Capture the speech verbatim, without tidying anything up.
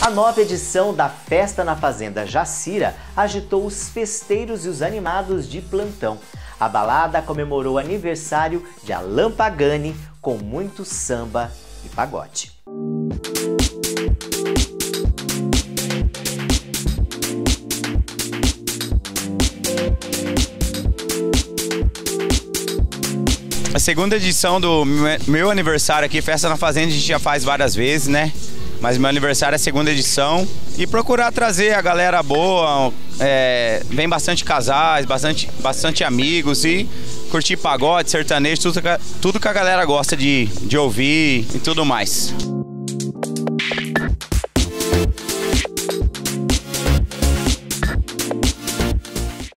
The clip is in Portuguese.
A nova edição da Festa na Fazenda Jacira agitou os festeiros e os animados de plantão. A balada comemorou o aniversário de Alan Pagani com muito samba e pagode. A segunda edição do meu aniversário aqui, Festa na Fazenda, a gente já faz várias vezes, né? Mas meu aniversário é a segunda edição. E procurar trazer a galera boa, é, vem bastante casais, bastante, bastante amigos e curtir pagode, sertanejo, tudo, tudo que a galera gosta de, de ouvir e tudo mais.